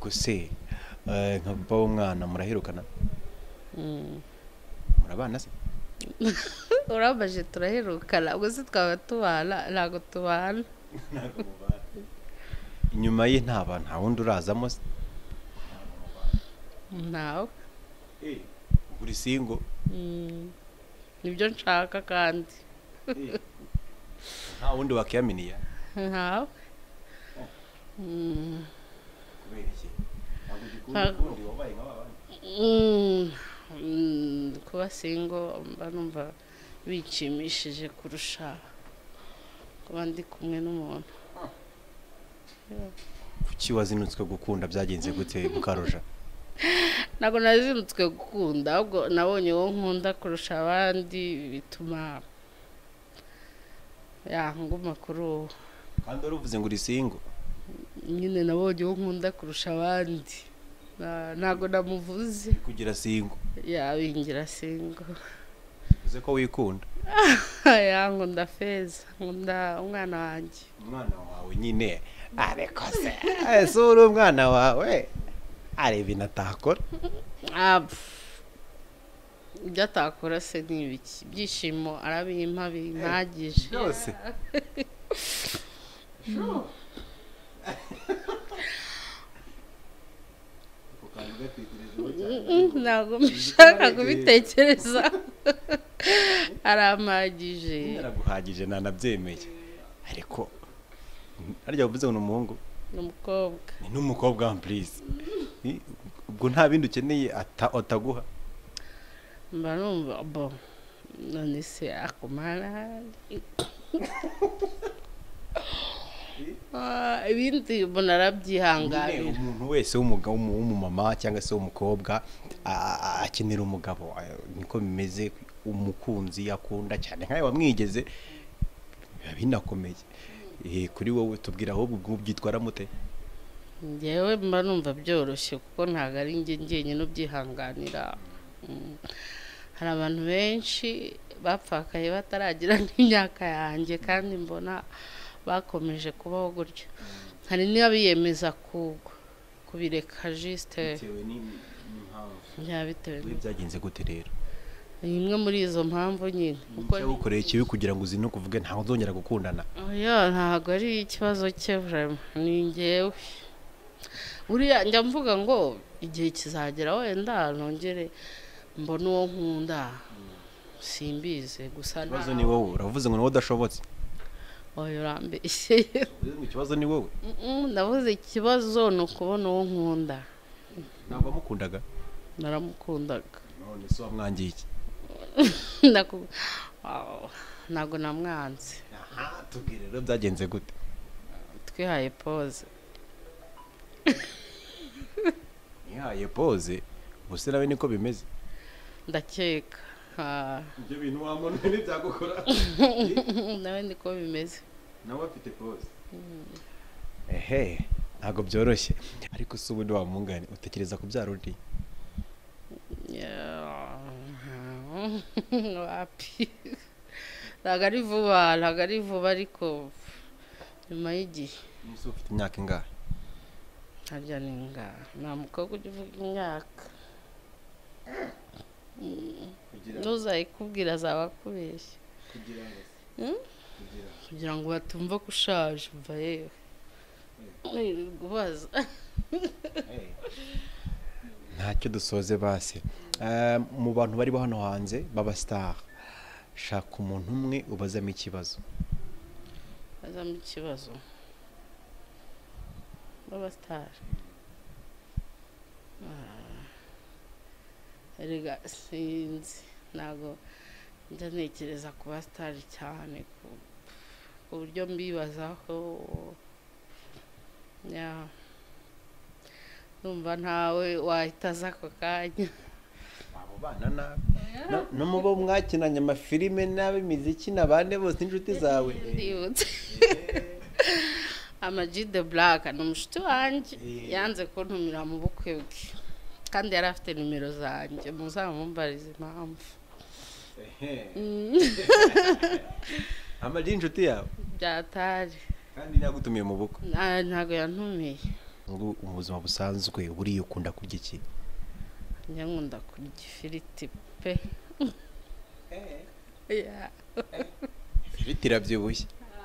se nka papa w'umwana muraherukana murabana se urabaje turaherukana ubwo se twaba tubana ntago tubana inyuma ye nta wundi urazamo se ntawe uri singo nibyo nshaka kandi nta wundi wakiyaminiya ntawe kubera iki ntabwo ugikunda ukundi wabaye nk'abandi kuba singo mba numva bishimishije kurusha kuba ndi kumwe n'umuntu kuki wazinutswe gukunda byagenze gute Mukarujya ntabwo nazinutswe gukunda ahubwo nabonye uwo nkunda kurusha abandi bituma nguma kuri uwo kandi wari uvuze ngo uri singo nyine nabonye uwo nkunda kurusha abandi ntabwo namuvuze kugira singo yabingira singo uze ko wikunda nkunda Feza nkunda umwana wanjye umwana wawe nyine ariko se ese uri umwana wawe areba ibintu atakora ibyo atakora se ni ibiki ibyishimo arabimpa bimpagije byose ntabwo mbishaka kubitekereza arampagije araguhagije nanabyemeye ariko harya uvuze ngo ni umuhungu ni umukobwa ni n'umukobwa please ubwo nta bindi ukeneye ataguha mba numva bo none se akumara ibindi mbona arabyihanganira umuntu wese w'umugabo w'umumama cyangwa se w'umukobwa akenera umugabo niko bimeze umukunzi akunda cyane nkawe wamwigeze biba binakomeye kuri wowe tubwira ahubwo ubwo byitwara mute njyewe mba numva byoroshye kuko ntabwo ari njye njyenyine ubyihanganira hari abantu benshi bapfakaye bataragira n'imyaka yanjye kandi mbona bakomeje kubaho gutyo hari n'abiyemeza kubireka juste bitewe byagenze gute rero imwe muri izo mpamvu nyine kuko yagukoreye ikibi kugira ngo uzine kuvuge ntawe uzongera gukundana ntabwo ari ikibazo cye ni njyewe uriya njya mvuga ngo igihe kizagera wenda nongere mbona uwo nkunda simbize gusa ikibazo ni wowe uravuze ngo ni wowe udashobotse urambeshye ikibazo ni wowe ndavuze ikibazo ni ukubona uwo nkunda ntabwo wamukundaga naramukundaga none se wamwangiye iki ntabwo namwanze tubwire rero byagenze gute twihaye pose nihaye pose ubuse nawe niko bimeze ndakeka ibyo bintu wamubona ntibyagukora nawe niko bimeze nawe afite pose ntabwo byoroshye ariko si ubundi wamungane utekereza kubyara undi wapi ntabwo ari vuba ariko nyuma y'igihe umusore ufite imyaka ingahe harya ni ingahe nta mukobwa ujya uvuga imyaka ntuzayikubwira azaba akubeshya kugira ngo batumva ko ushaje mva yewe gubaza ntacyo dusoze basi mu bantu bari hano hanze baba star shaka umuntu umwe ubazamo ikibazo baba star erega sinzi ntabwo njya ntekereza kuba star cyane ku buryo mbibazaho numva ntawe wahita aza ako kanya abo bana no mu bo mwakinanye amafilime n'ab'imiziki n'abandi bose inshuti zawe Ama-G The Black ni umushuti wanjye yanze kuntumira mu bukwe bwe kandi yari afite nimero zanjye muzamumbarize impamvu Ama-G inshuti yawe byatari kandi ntagutumiye mu bukwe ntabwo yantumiye ngo mu buzima busanzwe buriya ukunda kurya iki? njya nkunda kurya ifiriti pe. Yeah. Ifiriti irabyibushye.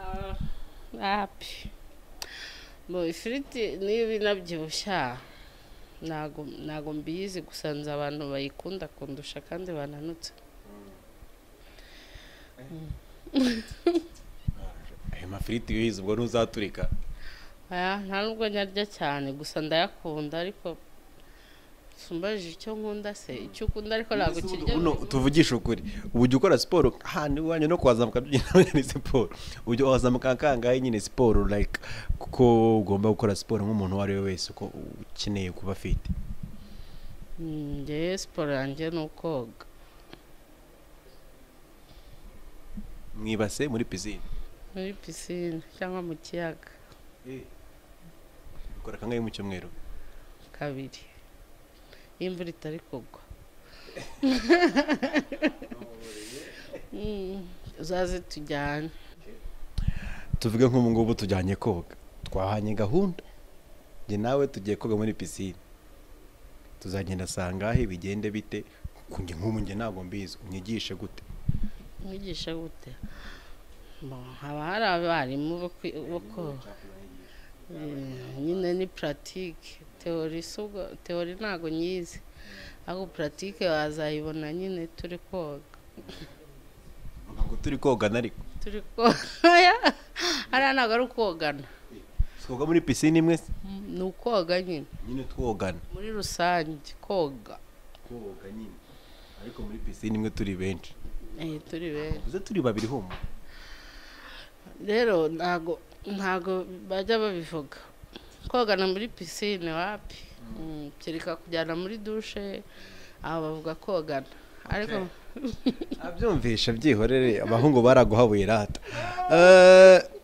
Api bo ifiriti niyo binabyibushya ntago mbizi, gusa nzi abantu bayikunda kundusha kandi bananutse. Ayo mafiriti wize ubwo ntuzaturika. Nta nubwo nyarya cyane, gusa ndayakunda, ariko sumbaje icyo nkunda se, icyo ukunda ariko ntabwo kirya. Tuvugisha ukuri, ujya ukora siporo ahantu iwanyu no kwazamuka by'inama ni siporo, ujya wazamuka kangahe nyine siporo like kuko ugomba gukora siporo nk'umuntu uwo ari we wese uko ukeneye kuba afite? Njye siporo yanjye ni ukoga. Mwibase muri pisine? Muri pisine cyangwa mu kiyaga. Ukora kangahe mu cyumweru? 2 imvura itari kugwa. Uzaze tujyane. Tuvuge nk'ubu ngubu tujyanye koga, twahanye gahunda njye nawe tugiye koga muri pisine, tuzagenda sangahe, bigende bite? Kunjye nk'ubu njye ntabwo mbizi, unyigishe gute? Mwigisha gute? Haba hari abarimu bo koga, nyine ni pratique. Teori ntago nyizi, ahubwo pratique wazayibona nyine turi koga. Ntabwo turi kogana ariko Turi koga hariya ntabwo ari ukogana. twoga muri pisine imwe se? Ni ukoga nyine twogana muri rusange, koga nyine, ariko muri pisine imwe turi benshi. turi benshi. Uze turi babiri homo. Rero ntago bajya babivuga kogana muri pisine, wapi. Kereka kujyana muri dushe, aba bavuga kogana, ariko abyumvisha byihorere, abahungu baraguhabuye rata.